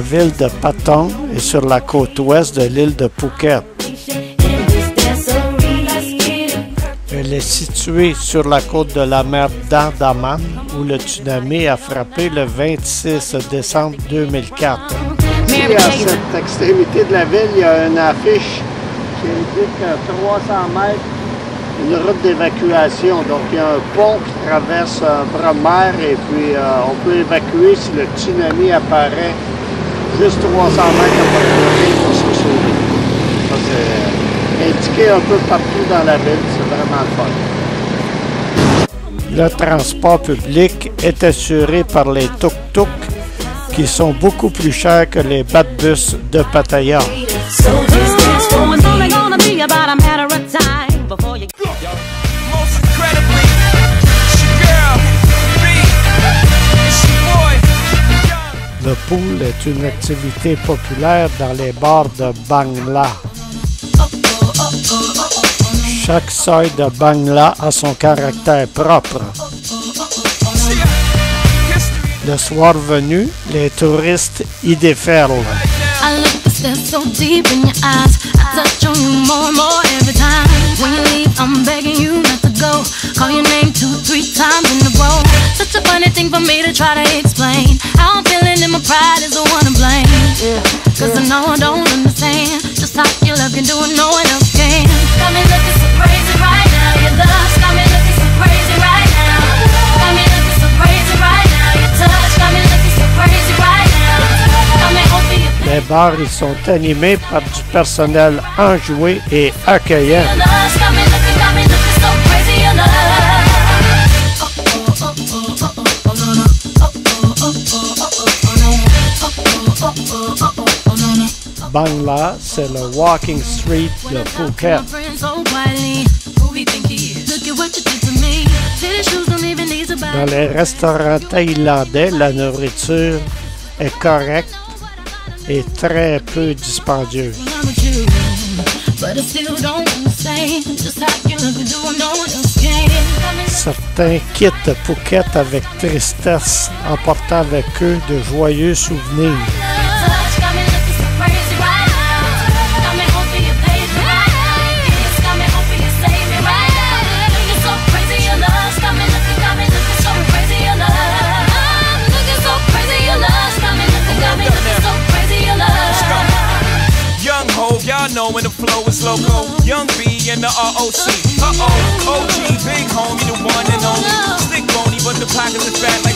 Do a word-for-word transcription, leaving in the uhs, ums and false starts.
ville de Patong et sur la côte ouest de l'île de Phuket. Elle est située sur la côte de la mer d'Andaman où le tsunami a frappé le vingt-six décembre deux mille quatre. Ici, à cette extrémité de la ville, il y a une affiche qui indique trois cents mètres, une route d'évacuation. Donc, il y a un pont qui traverse un bras de mer et puis euh, on peut évacuer si le tsunami apparaît juste trois cents mètres après le rive pour se sauver. Ça, c'est indiqué un peu partout dans la ville. C'est vraiment le fun. Le transport public est assuré par les tuk-tuk qui sont beaucoup plus chers que les bat-bus de Pattaya. Le pool est une activité populaire dans les bars de Bangla. Chaque seuil de Bangla a son caractère propre. Le soir venu, les touristes y déferlent. So deep in your eyes, I touch on you more and more every time. When you leave, I'm begging you not to go. Call your name two, three times in a row. Such a funny thing for me to try to explain. How I'm feeling and my pride is the one to blame. Yeah, Cause yeah. I know I don't understand just how your love can do it, no one else can. Got me looking so crazy right now. Your love got me looking so crazy right now. Got me looking so crazy right now. Your touch got me looking so crazy right now. Got me hoping. Les bars y sont animés par du personnel enjoué et accueillant. Bangla, c'est le Walking Street de Phuket. Dans les restaurants thaïlandais, la nourriture est correcte et très peu dispendieuse. Certains quittent Phuket avec tristesse, emportant avec eux de joyeux souvenirs. Y'all know when the flow is loco. Young B and the R O C. Uh-oh, O G, big homie, the one and only. Slick bony, but the pockets are fat like